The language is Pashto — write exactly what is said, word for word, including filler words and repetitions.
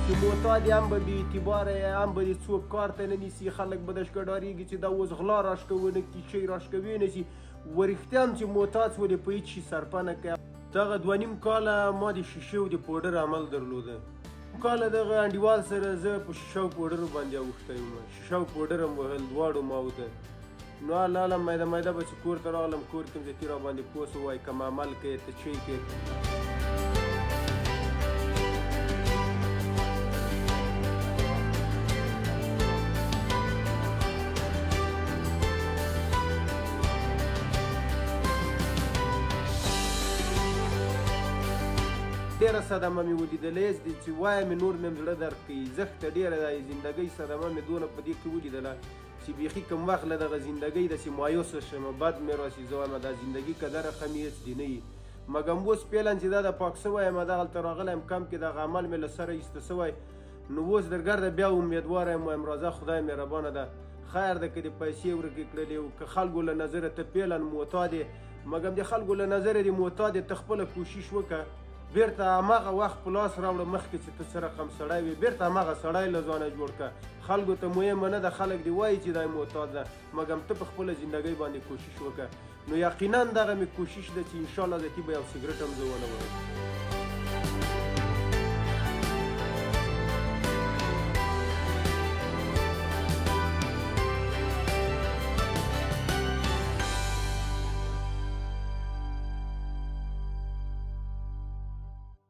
چې معتاد هم به بې اعتباره هم به دې څوک کار ته نه نیسي خلک به درشکه ډارېږي چې دا اوس غلا راشکه ونه کړي شی راشکه ویې نه سي ورښتیا هم چې معتاد شولې په هېڅ شي صرفه نه کوي دغه دوه نیم کاله ما د شیشې او د پوډر عمل درلوده کاله دغه انډیوال سره زه په شیشه او پوډرو باندې اوښتی یم شیشه او پوډر هم وهل دواړو ما وته نو الله اعلم میده میده به چې کور ته راغلم کور کې مې ځکي راباندې پوه سو وایي کوم عمل کوې ته چی کوې ډېره صدمه مې ولیدلې چې وایم نور مې زړه درد کوي زښته ډېره د زندګۍ صدمه مې دونه په دې کې ولیدله چې بیخي کوم وخت له دغه زندګۍ داسې مایوسه شم بد مې راسي زه وایم دا زندګي که دغه ښه مې هېڅ دې نه وي مګم اوس فعلا چې دا د پاک سوی یم دغلته راغلی یم کم کې دغه عمل مې له سره ایسته سوی نو اوس درګرده بیا امیدواره یم وایم راځه خدای مهربانه ده خیر ده که دې پیسې ورکې کړلې او که خلکو له نظره ته فعلا معتاد یې مګم د خلکو له نظره دې معتاد یې ته خپله کوشش وکړه بیرته هماغه وخت په لاس راوړه مخکې چې ته څه رقم سړی وي بیرته هماغه سړی له ځانه جوړ کړه خلکو ته مهمه نه ده خلک دې وایي چې دا معتاد ده مګم ته په خپله زندګۍ باندې کوشش وکړه نو یقینا دغه مې کوشش ده چې انشاءالله ذاتي به یو سګرټ هم زه ونه وړم